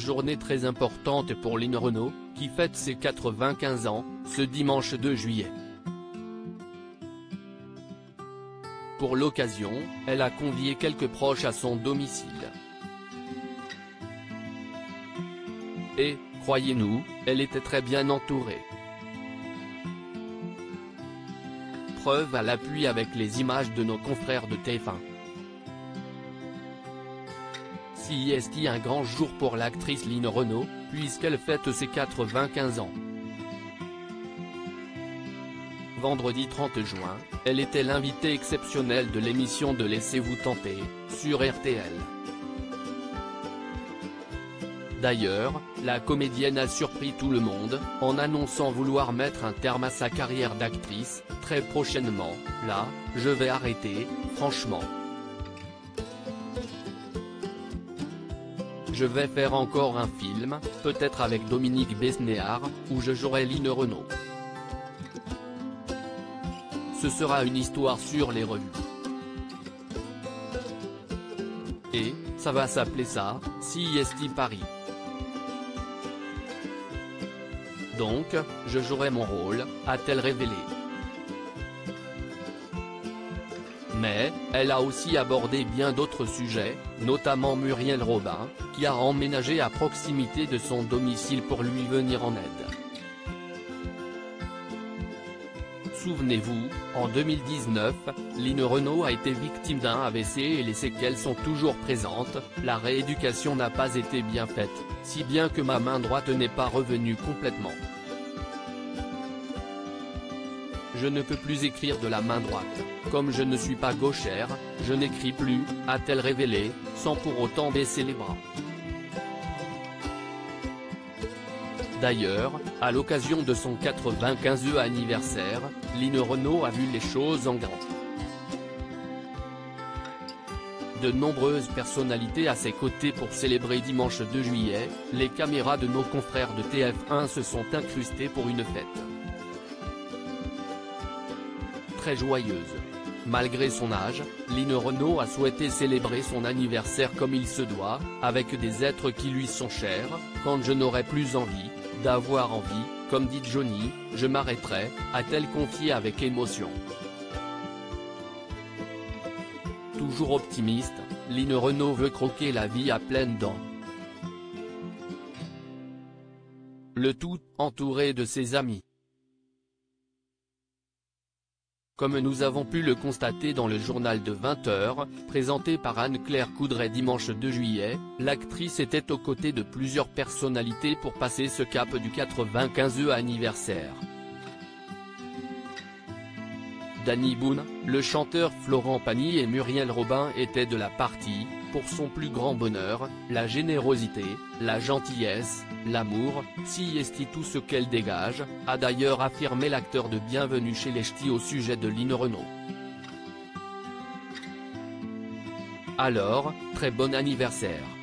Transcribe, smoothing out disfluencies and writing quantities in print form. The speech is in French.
Journée très importante pour Lynn Renaud, qui fête ses 95 ans, ce dimanche 2 juillet. Pour l'occasion, elle a convié quelques proches à son domicile. Et, croyez-nous, elle était très bien entourée. Preuve à l'appui avec les images de nos confrères de TF1. Si est un grand jour pour l'actrice Lynn Renaud, puisqu'elle fête ses 95 ans. Vendredi 30 juin, elle était l'invitée exceptionnelle de l'émission de Laissez-vous tenter, sur RTL. D'ailleurs, la comédienne a surpris tout le monde, en annonçant vouloir mettre un terme à sa carrière d'actrice, très prochainement. Là, je vais arrêter, franchement. Je vais faire encore un film, peut-être avec Dominique Besnéard, où je jouerai Lynn Renaud. Ce sera une histoire sur les revues. Et, ça va s'appeler ça, CST Paris. Donc, je jouerai mon rôle, a-t-elle révélé. Mais, elle a aussi abordé bien d'autres sujets, notamment Muriel Robin, qui a emménagé à proximité de son domicile pour lui venir en aide. Souvenez-vous, en 2019, Lynn Renaud a été victime d'un AVC et les séquelles sont toujours présentes, la rééducation n'a pas été bien faite, si bien que ma main droite n'est pas revenue complètement. Je ne peux plus écrire de la main droite, comme je ne suis pas gauchère, je n'écris plus, a-t-elle révélé, sans pour autant baisser les bras. D'ailleurs, à l'occasion de son 95e anniversaire, Lynn Renaud a vu les choses en grand. De nombreuses personnalités à ses côtés pour célébrer dimanche 2 juillet, les caméras de nos confrères de TF1 se sont incrustées pour une fête très joyeuse. Malgré son âge, Lynn Renaud a souhaité célébrer son anniversaire comme il se doit, avec des êtres qui lui sont chers. Quand je n'aurai plus envie, d'avoir envie, comme dit Johnny, je m'arrêterai, a-t-elle confié avec émotion. Toujours optimiste, Lynn Renaud veut croquer la vie à pleines dents. Le tout, entouré de ses amis. Comme nous avons pu le constater dans le journal de 20h, présenté par Anne-Claire Coudray dimanche 2 juillet, l'actrice était aux côtés de plusieurs personnalités pour passer ce cap du 95e anniversaire. Danny Boone, le chanteur Florent Pagny et Muriel Robin étaient de la partie. Pour son plus grand bonheur, la générosité, la gentillesse, l'amour, CST tout ce qu'elle dégage, a d'ailleurs affirmé l'acteur de Bienvenue chez les Ch'tis au sujet de Lynn Renaud. Alors, très bon anniversaire.